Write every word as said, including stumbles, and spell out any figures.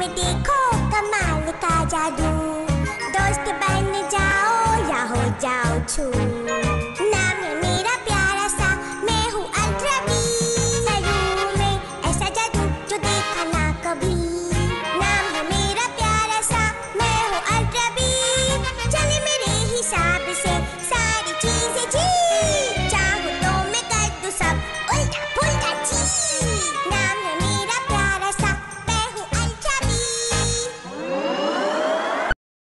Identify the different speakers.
Speaker 1: में देखो कमाल का जादू, दोस्त बन जाओ या हो जाओ छू।